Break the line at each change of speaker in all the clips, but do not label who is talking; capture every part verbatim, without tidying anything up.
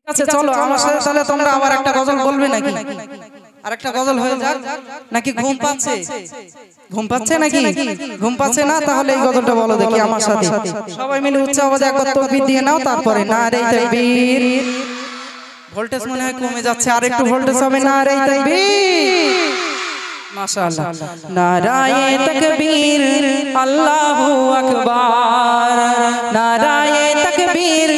আচ্ছা চলো আমার সাথে তাহলে তোমরা আবার একটা গজল বলবে নাকি? আর একটা গজল হয়ে যাক নাকি? ঘুম পাচ্ছে? ঘুম পাচ্ছে নাকি? ঘুম পাচ্ছে না? তাহলে এই গজলটা বলো দেখি আমার সাথে। সবাই মিলে উচ্চ আওয়াজে একবার তাকবীর দিয়ে নাও, তারপরে নারে তাকবীর। ভোল্টেজ মনে হয় কমে যাচ্ছে, আর একটু ভোল্টেজ হবে। নারে তাকবীর, মাশাআল্লাহ। নারায়ে তাকবীর, আল্লাহু আকবার, নারায়ে তাকবীর।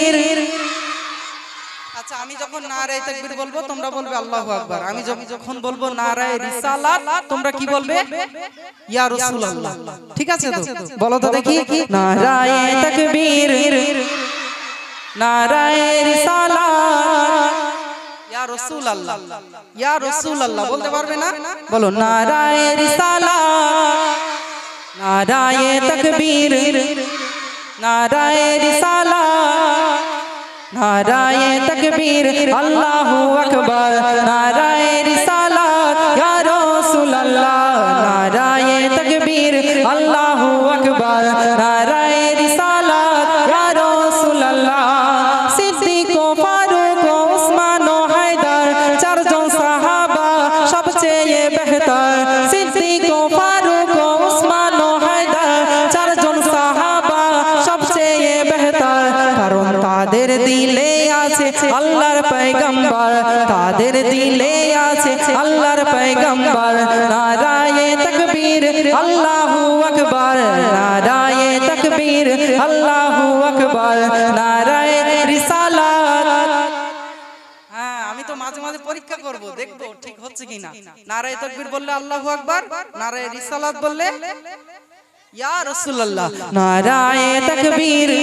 আচ্ছা আমি যখন নারায়ে তাকবীর বলবো তোমরা বলবে আল্লাহু আকবার। আমি যখন বলবো নারায়ে রিসালাত তোমরা কি বলবে? ইয়া রাসূলুল্লাহ। ঠিক আছে তো? বলো তো দেখি। নারায়ে তাকবীর, নারায়ে রিসালাত, ইয়া রাসূলুল্লাহ, ইয়া রাসূলুল্লাহ বলতে পারবে না? বলো নারায়ে রিসালাত, নারায়ে তাকবীর, নারায়ে রিসালাত, নারায়ে তাকবীর, আল্লাহু আকবার, নারায়ে রিসালাত, ইয়া রাসূলুল্লাহ, নারায়ে তাকবীর, আল্লাহু আকবার, নারায়ে রিসালাত, ইয়া রাসূলুল্লাহ। সিদ্দিক ও ফারুক ও উসমান ও হায়দার চারজন সাহাবা সবচেয়ে বেহতর। সিদ্দিক ও ফারুক ও উসমান ও হায়দার চারজন সাহাবা সবচেয়ে বেহতর, কারণ তাদের দিলে আছে আল্লাহর পয়গম্বর, তাদের দিলে আছে আল্লাহর পয়গম্বর। নারায়ে তাকবীর, আল্লাহু আকবার, নারায়ে তাকবীর, আল্লাহু আকবার, নারায়ে রিসালাত। হ্যাঁ আমি তো মাঝে মাঝে পরীক্ষা করব, দেখবো ঠিক হচ্ছে কিনা। নারায়ে তাকবীর বললে আল্লাহু আকবার, নারায়ে রিসালাত বললে ইয়া রাসূলুল্লাহ। নারায়ে তাকবীর,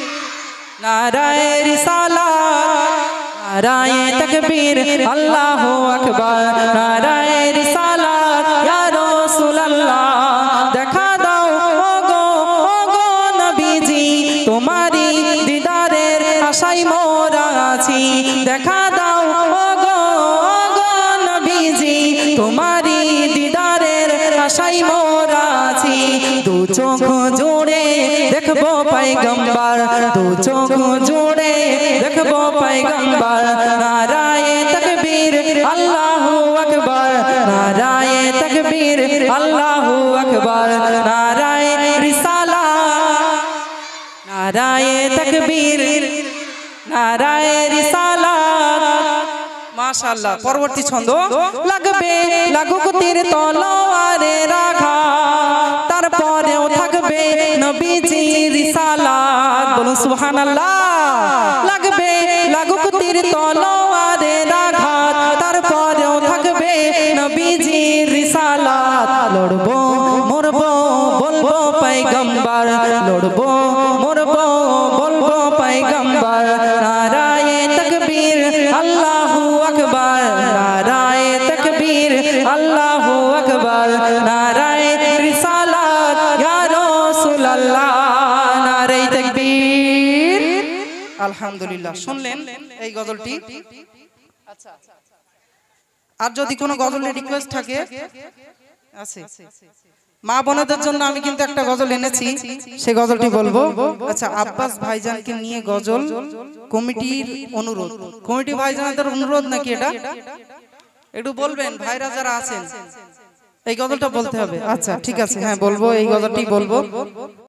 নারায়ে রিসালাত, নারায়ে তাকবীর, আল্লাহু আকবার, নারায়ে রিসালাত, ইয়া রাসূলুল্লাহ। দেখা দাও ওগো ওগো নবীজি, তোমারই দিদারের আশায় মোরা আছি। দেখা দাও ওগো ওগো নবীজি, তোমারই দিদারের আশায় মোরা আছি। দু চোখ জুড়ে দেখবো পয়গম্বর, দু চোখ জুড়ে দেখবো পয়গম্বর। নারায়ে তাকবীর, আল্লাহু আকবার, নারায়ে তাকবীর, আল্লাহু আকবার, নারায়ে রিসালাত, নারায়ে তাকবীর, নারায়ে রিসালাত। মাশাআল্লাহ। পরবর্তী ছন্দ। লাগবে লাগুক তীর তলোয়ারের আঘাত, তারপরেও থাকবে নবীজির রিসালাত। বলুন সুবহানাল্লাহ। লাগবে লাগুক তীর তলোয়ারের আঘাত, তারপরেও থাকবে নবীজির রিসালাত। লড়বো মরবো বলবো পয়গম্বর, লড়বো মরবো বলবো পয়গম্বর। নারায়ে তাকবীর, আল্লাহু আকবার, নারায়ে তাকবীর, আল্লাহু আকবার, নারায়ে রিসালাত, ইয়া রাসূলুল্লাহ, নারায়ে তাকবীর। আলহামদুলিল্লাহ। শুনলেন এই গজলটি? আচ্ছা আর যদি কোনো গজলের রিকোয়েস্ট থাকে আছে, মা বোনদের জন্য আমি কিন্তু একটা গজল এনেছি, সেই গজলটি বলবো। আচ্ছা আব্বাস ভাইজানকে নিয়ে গজল, কমিটির অনুরোধ। কমিটি ভাইজানদের অনুরোধ নাকি এটা? একটু বলবেন ভাইরা যারা আছেন, এই গজলটা বলতে হবে। আচ্ছা ঠিক আছে, হ্যাঁ বলবো, এই গজলটি বলবো।